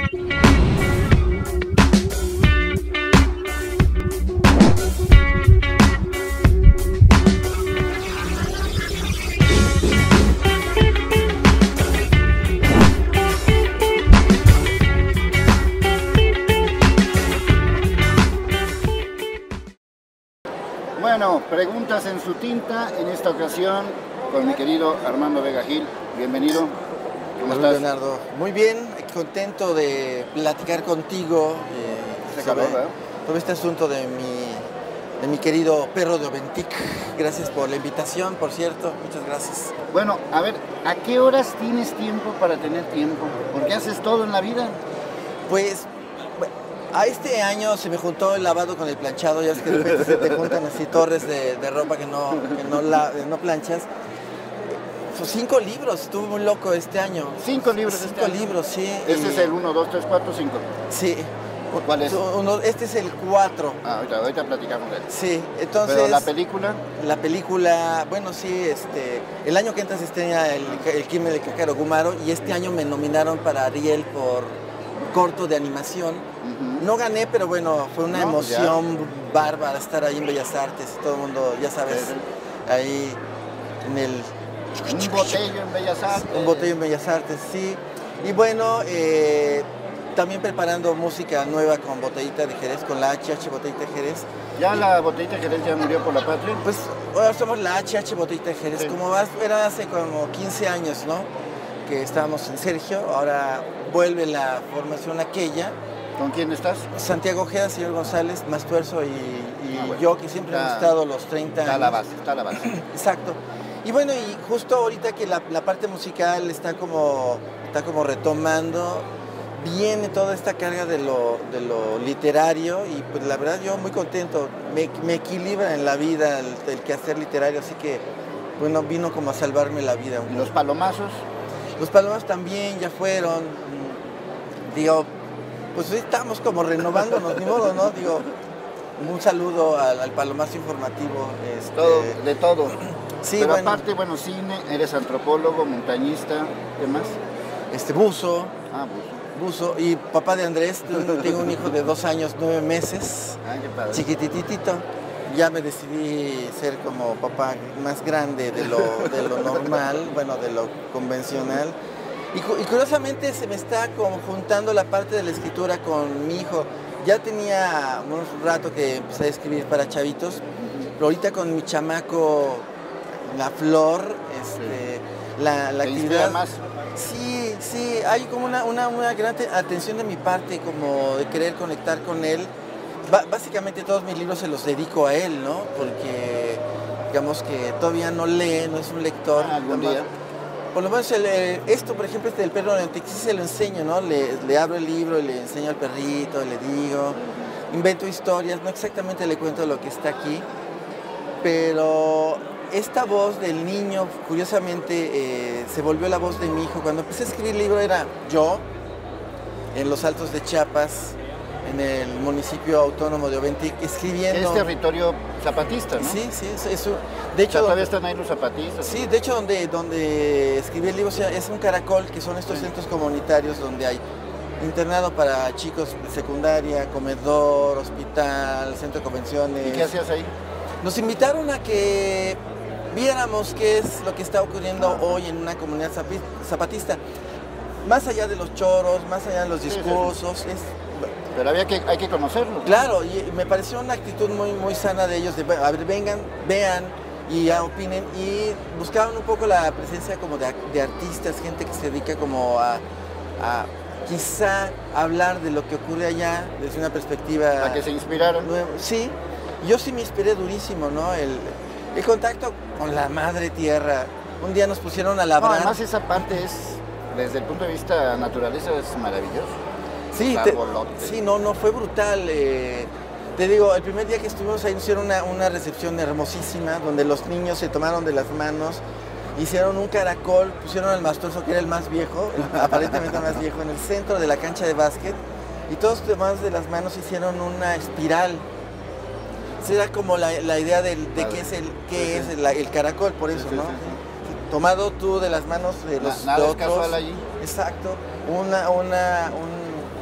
Bueno, preguntas en su tinta, en esta ocasión con mi querido Armando Vega Gil. Bienvenido. ¿Cómo estás? Leonardo, muy bien, contento de platicar contigo sobre todo este asunto de mi querido perro de Oventic. Gracias por la invitación, por cierto, muchas gracias. Bueno, a ver, ¿a qué horas tienes tiempo para tener tiempo? ¿Por qué haces todo en la vida? Pues a este año se me juntó el lavado con el planchado, ya ves que de repente se te juntan así torres de ropa que no planchas. Son 5 libros, estuve muy loco este año. 5 libros 5 libros, sí. Este es el 1, 2, 3, 4, 5. Sí. ¿Cuál es? Este es el 4. Ah, ahorita platicamos de él. Sí, entonces... ¿Pero la película? La película, bueno, sí, el año que entra se estrena el crimen de Cácaro Gumaro y este año me nominaron para Ariel por corto de animación. No gané, pero bueno, fue una emoción bárbara estar ahí en Bellas Artes, todo el mundo, ya sabes, ahí en el... Un botello en Bellas Artes. Un botello en Bellas Artes, sí. Y bueno, también preparando música nueva con Botellita de Jerez, con la HH Botellita de Jerez. ¿Ya la Botellita de Jerez ya murió por la patria? Pues ahora somos la HH Botellita de Jerez, como era hace como 15 años, ¿no? Que estábamos en Sergio, ahora vuelve la formación aquella. ¿Con quién estás? Santiago Ojeda, señor González, Mastuerzo y yo, que siempre hemos estado los 30 años. Está la base. Exacto. Y bueno, y justo ahorita que la parte musical está como retomando, viene toda esta carga de lo literario y pues la verdad yo muy contento, me equilibra en la vida el quehacer literario, así que bueno, vino como a salvarme la vida. ¿Y los palomazos? Los palomazos también ya fueron, digo, pues estamos como renovándonos, ni modo, ¿no? Digo, un saludo al palomazo informativo. De todo. Sí, pero bueno, aparte, bueno, cine, eres antropólogo, montañista, ¿qué más? Buzo. Ah, buzo. Y papá de Andrés, tengo un hijo de 2 años, 9 meses. Ah, qué padre. Chiquititito. Ya me decidí ser como papá más grande de lo normal, bueno, de lo convencional. Y curiosamente se me está como juntando la parte de la escritura con mi hijo. Ya tenía un rato que empecé a escribir para chavitos, pero ahorita con mi chamaco, la Flor, la actividad... más? Sí, hay como una gran atención de mi parte, como de querer conectar con él. Básicamente todos mis libros se los dedico a él, ¿no? Porque digamos que todavía no lee, no es un lector. ¿Algún día? Por lo menos esto, por ejemplo, del perro de Oventic, sí se lo enseño, ¿no? Le abro el libro y le enseño al perrito, le digo, invento historias, no exactamente le cuento lo que está aquí, pero esta voz del niño, curiosamente, se volvió la voz de mi hijo. Cuando empecé a escribir el libro era yo, en los Altos de Chiapas, en el municipio autónomo de Oventic, escribiendo... Es territorio zapatista, ¿no? Sí, eso. De hecho, todavía están ahí los zapatistas. Sí, de hecho donde escribí el libro es un caracol, que son estos centros comunitarios donde hay internado para chicos de secundaria, comedor, hospital, centro de convenciones. ¿Y qué hacías ahí? Nos invitaron a que viéramos qué es lo que está ocurriendo hoy en una comunidad zapatista. Más allá de los choros, más allá de los discursos, pero hay que conocerlo. Claro, y me pareció una actitud muy sana de ellos, de a ver, vengan, vean y ya opinen, y buscaban un poco la presencia como de artistas, gente que se dedica como a quizá hablar de lo que ocurre allá desde una perspectiva... ¿A que se inspiraron? Sí, yo sí me inspiré durísimo, ¿no? El contacto con la madre tierra. Un día nos pusieron a labrar. No, además esa parte es, desde el punto de vista naturaleza, es maravilloso. Sí, no, fue brutal. Te digo, el primer día que estuvimos ahí hicieron una recepción hermosísima, donde los niños se tomaron de las manos, hicieron un caracol, pusieron al Mastuerzo, que era el más viejo, aparentemente el más viejo, en el centro de la cancha de básquet, y todos tomados de las manos hicieron una espiral. Esa era como la idea de qué es el caracol, por eso, ¿no? Tomado tú de las manos de los nada otros. es casual allí. Exacto. Un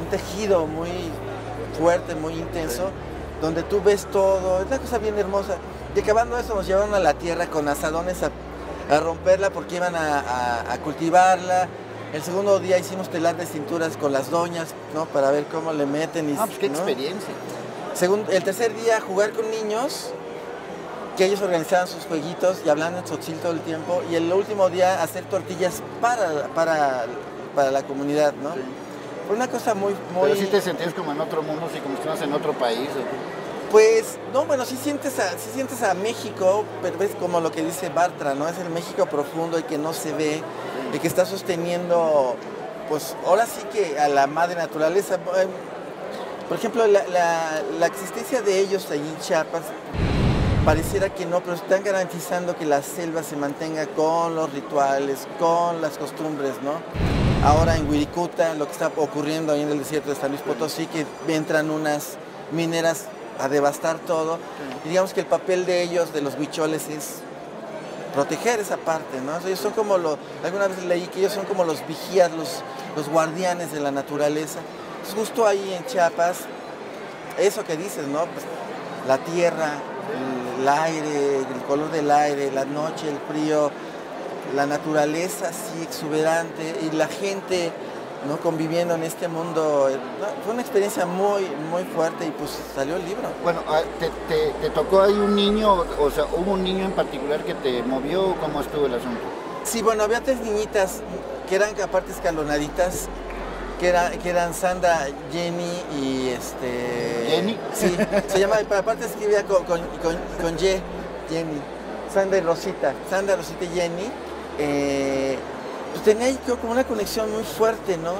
tejido muy fuerte, muy intenso, donde tú ves todo, es una cosa bien hermosa. Y acabando eso nos llevaron a la tierra con asadones a romperla porque iban a cultivarla. El segundo día hicimos telar de cinturas con las doñas, ¿no? Para ver cómo le meten. Pues qué, ¿no?, experiencia. El tercer día jugar con niños, que ellos organizaban sus jueguitos y hablaban en tzotzil todo el tiempo. Y el último día hacer tortillas para la comunidad, ¿no? Sí. Fue una cosa muy... Pero sí te sentías como en otro mundo, así como si estuvieras en otro país. Pues, no, bueno, sí sientes a México, pero es como lo que dice Bartra, ¿no? Es el México profundo y que no se ve, y que está sosteniendo, pues, ahora sí que a la madre naturaleza. Por ejemplo, la existencia de ellos allí en Chiapas, pareciera que no, pero están garantizando que la selva se mantenga con los rituales, con las costumbres, ¿no? Ahora en Wirikuta, lo que está ocurriendo ahí en el desierto de San Luis Potosí, que entran unas mineras a devastar todo, y digamos que el papel de ellos, de los huicholes, es proteger esa parte, ¿no? Ellos son como alguna vez leí que ellos son como los vigías, los guardianes de la naturaleza. Entonces, justo ahí en Chiapas, eso que dices, ¿no? Pues, la tierra, el aire, el color del aire, la noche, el frío, la naturaleza así exuberante y la gente, ¿no?, conviviendo en este mundo. Fue una experiencia muy, muy fuerte y pues salió el libro. Bueno, ¿te tocó ahí un niño, o sea, hubo un niño en particular que te movió o cómo estuvo el asunto? Sí, bueno, había 3 niñitas que eran aparte escalonaditas, que eran Sandra, Jenny y ¿Jenny? Sí, se llama, aparte escribía con Y, Jenny. Sandra y Rosita y Jenny. Pues tenía ahí como una conexión muy fuerte, ¿no?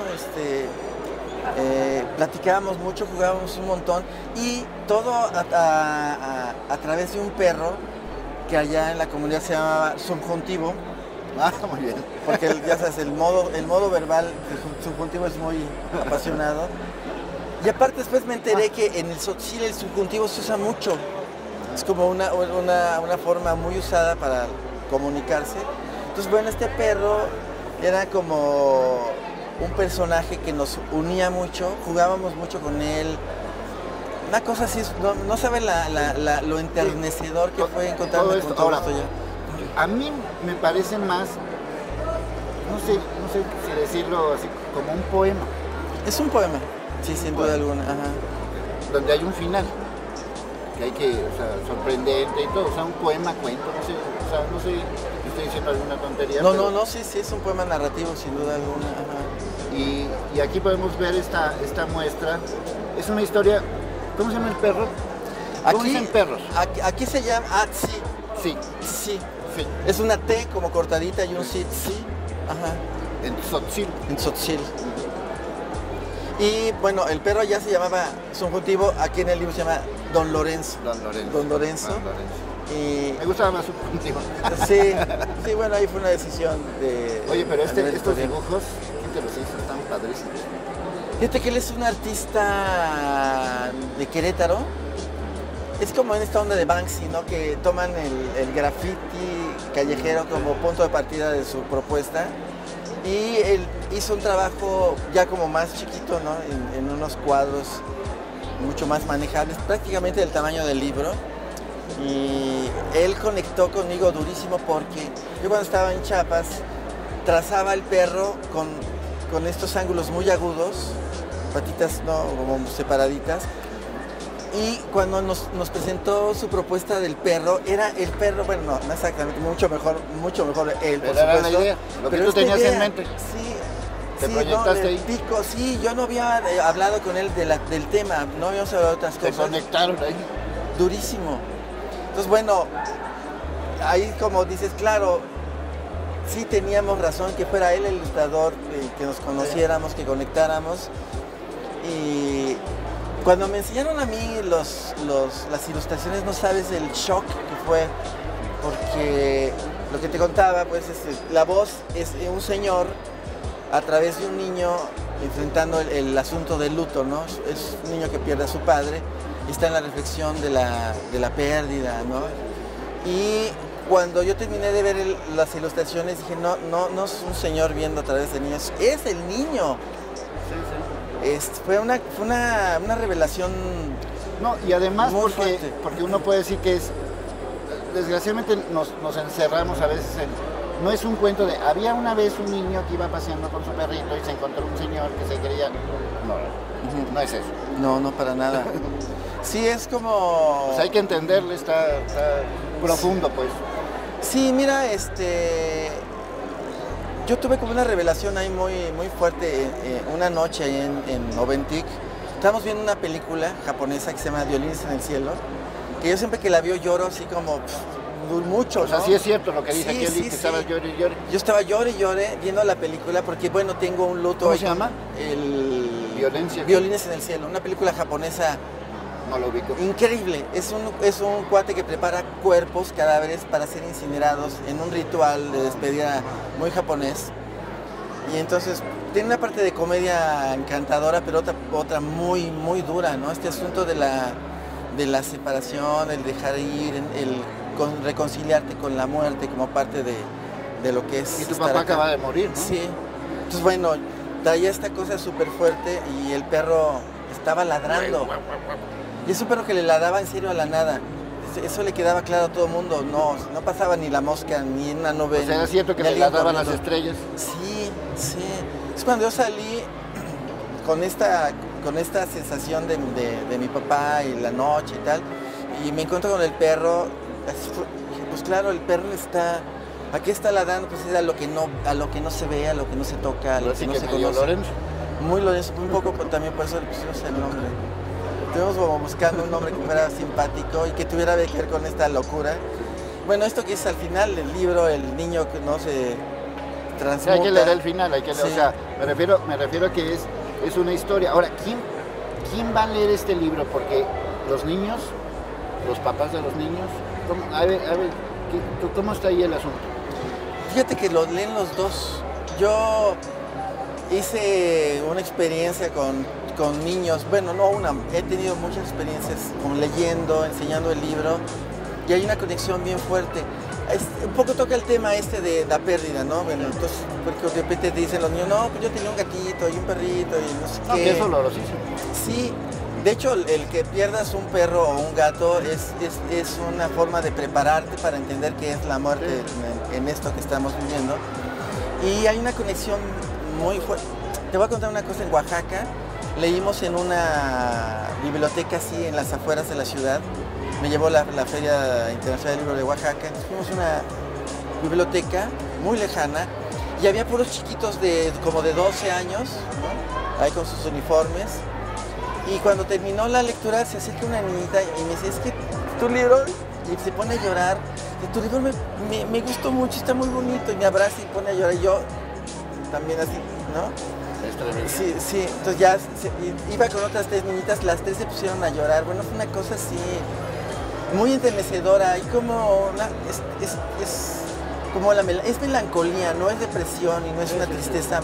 Platicábamos mucho, jugábamos un montón y todo a través de un perro que allá en la comunidad se llamaba subjuntivo. Ah, muy bien. Porque ya sabes, el modo verbal, el subjuntivo es muy apasionado. Y aparte después me enteré que en el tzotzil el subjuntivo se usa mucho. Es como una forma muy usada para comunicarse. Entonces, bueno, este perro era como un personaje que nos unía mucho, jugábamos mucho con él. Una cosa así, no saben lo enternecedor que fue encontrarme con todo esto ya. A mí me parece más, no sé si decirlo así, como un poema. Es un poema, sí, sin duda alguna. Ajá. Donde hay un final, que hay que, o sea, sorprendente y todo, o sea, un poema, cuento, no sé, estoy diciendo alguna tontería. No, sí, es un poema narrativo, sin duda alguna. Ajá. Y aquí podemos ver esta muestra, es una historia, ¿cómo se llama el perro? ¿Cómo dicen perros? Aquí se llama Atsi. Sí. Sí. Es una T como cortadita y un sí. Ajá. En tzotzil. En tzotzil. Y bueno, el perro ya se llamaba subjuntivo, aquí en el libro se llama Don Lorenzo. Don Lorenzo. Y me gustaba más subjuntivo. Sí, bueno, ahí fue una decisión de... Oye, pero estos dibujos, ¿quién te los hizo? Están padrísimos. Fíjate que él es un artista de Querétaro. Es como en esta onda de Banksy, ¿no? Que toman el graffiti callejero como punto de partida de su propuesta. Y él hizo un trabajo ya como más chiquito, ¿no? En unos cuadros mucho más manejables, prácticamente del tamaño del libro. Y él conectó conmigo durísimo porque yo cuando estaba en Chiapas trazaba el perro con estos ángulos muy agudos, patitas, ¿no?, como separaditas. Y cuando nos presentó su propuesta del perro, era el perro, bueno, no exactamente, mucho mejor él, por supuesto. Era la idea, lo que tú tenías en mente. Sí. ¿Te proyectaste ahí? Pico, sí, yo no había hablado con él del tema, no habíamos hablado de otras cosas. Se conectaron ahí. Durísimo. Entonces, bueno, ahí como dices, claro, sí teníamos razón que fuera él el ilustrador, que nos conociéramos, que conectáramos. Y cuando me enseñaron a mí las ilustraciones, no sabes el shock que fue, porque lo que te contaba, pues la voz es un señor a través de un niño enfrentando el asunto del luto, ¿no? Es un niño que pierde a su padre y está en la reflexión de la pérdida, ¿no? Y cuando yo terminé de ver las ilustraciones dije, no es un señor viendo a través de niños, es el niño. Sí. fue una revelación. No, y además Muy porque uno puede decir que es, desgraciadamente nos encerramos a veces en, no es un cuento de, había una vez un niño que iba paseando con su perrito y se encontró un señor que se creía, no es eso. No, no para nada. Sí, es como... Pues hay que entenderle, está profundo, pues. Sí, mira, yo tuve como una revelación ahí muy, muy fuerte una noche ahí en Oventic. Estábamos viendo una película japonesa que se llama Violines en el cielo, que yo siempre que la veo lloro así como mucho, ¿no? O sea, sí es cierto lo que dice Sí, aquí, sí, que sí. estaba llore y llore. Yo estaba llore y llore viendo la película porque, bueno, tengo un luto. ¿Cómo se llama? Violines en el cielo, una película japonesa. No lo ubico. Increíble, es un cuate que prepara cuerpos, cadáveres para ser incinerados en un ritual de despedida muy japonés. Y entonces tiene una parte de comedia encantadora, pero otra muy, muy dura, ¿no? Este asunto de la separación, el dejar ir, reconciliarte con la muerte como parte de lo que es. Y tu papá acaba de morir, ¿no? Sí. Entonces, bueno, traía esta cosa súper fuerte y el perro estaba ladrando. Y es un perro que le ladraba en serio a la nada. Eso le quedaba claro a todo el mundo. No pasaba ni la mosca, ni una nube. O sea, era cierto que le ladraban las estrellas. Sí, sí. Es cuando yo salí con esta sensación de mi papá y la noche y tal, y me encuentro con el perro, pues claro, el perro aquí está ladrando, pues es a lo que no se ve, a lo que no se toca, a lo que no se conoce. Lorenzo. Muy Lorenzo, un poco también por eso le pusimos el nombre. Estuvimos como buscando un nombre que fuera simpático y que tuviera que ver con esta locura. Bueno, esto que es al final del libro, el niño que no se transmuta. Sí, hay que leer el final, sí. O sea, me refiero a que es una historia. Ahora, ¿quién va a leer este libro? Porque los niños, los papás de los niños, ¿cómo está ahí el asunto? Fíjate que lo leen los dos. Yo hice una experiencia con niños, bueno, he tenido muchas experiencias con leyendo, enseñando el libro, y hay una conexión bien fuerte. Un poco toca el tema de la pérdida, ¿no? Bueno, entonces, porque de repente te dicen los niños, no, pues yo tenía un gatito y un perrito y no sé qué. Que es dolorosísimo. Sí, de hecho, el que pierdas un perro o un gato es una forma de prepararte para entender qué es la muerte en esto que estamos viviendo. Y hay una conexión muy fuerte. Te voy a contar una cosa. En Oaxaca leímos en una biblioteca así en las afueras de la ciudad. Me llevó la Feria Internacional del Libro de Oaxaca. Entonces fuimos a una biblioteca muy lejana y había puros chiquitos como de 12 años, ¿no? Ahí con sus uniformes. Y cuando terminó la lectura se acerca una niñita y me dice, es que tu libro, y se pone a llorar, y tu libro me gustó mucho, está muy bonito, y me abraza y pone a llorar, y yo también así, ¿no? Sí, sí, entonces ya iba con otras 3 niñitas, las 3 se pusieron a llorar. Bueno, fue una cosa así muy enternecedora y como es melancolía, no es depresión y no es una tristeza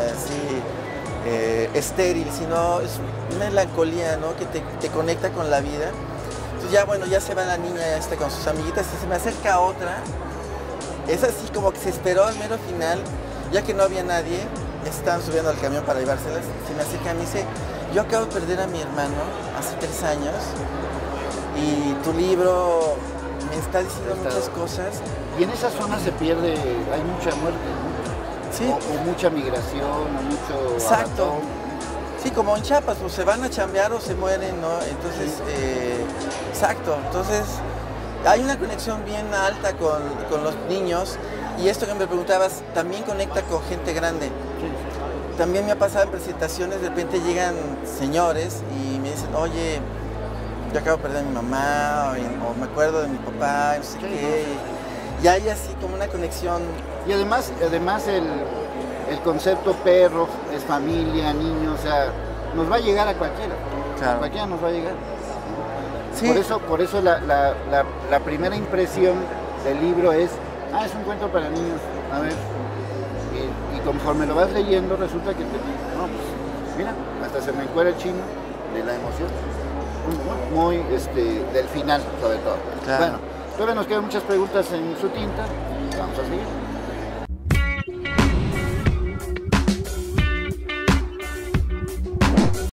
así estéril, sino es melancolía, ¿no? Que te conecta con la vida. Entonces ya, bueno, ya se va la niña con sus amiguitas y se me acerca otra. Es así como que se esperó al mero final, ya que no había nadie. Estaban subiendo al camión para llevárselas, se me acerca y me dice, yo acabo de perder a mi hermano hace 3 años y tu libro me está diciendo muchas cosas. Y en esa zona se pierde, hay mucha muerte, ¿no? Sí. O mucha migración, o mucho Exacto. abandono. Sí, como en Chiapas, pues se van a chambear o se mueren, ¿no? Entonces, exacto. Entonces, hay una conexión bien alta con los niños. Y esto que me preguntabas, también conecta con gente grande. Sí. También me ha pasado en presentaciones, de repente llegan señores y me dicen, oye, yo acabo de perder a mi mamá, o me acuerdo de mi papá, no sé qué. Y hay así como una conexión. Y además el concepto perro es familia, niño, o sea, nos va a llegar a cualquiera. Claro. Cualquiera nos va a llegar. Sí. Por eso la primera impresión del libro es, es un cuento para niños, a ver, y conforme lo vas leyendo resulta que mira, hasta se me encuera el chino de la emoción, muy del final sobre todo. Claro. Bueno, todavía nos quedan muchas preguntas en su tinta, vamos a seguir.